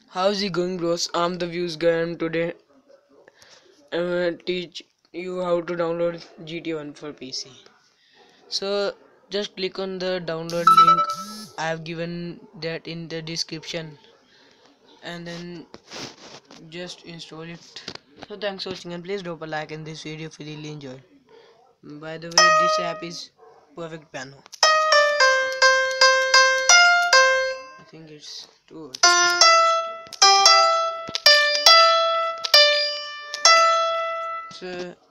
How's it going, bros? I'm the views guy, and today I'm gonna teach you how to download gta1 for PC. So just click on the download link. I have given that in the description, and then just install it. So thanks for watching, and please drop a like in this video if you really enjoyed. By the way, this app is perfect piano. I think it's too. So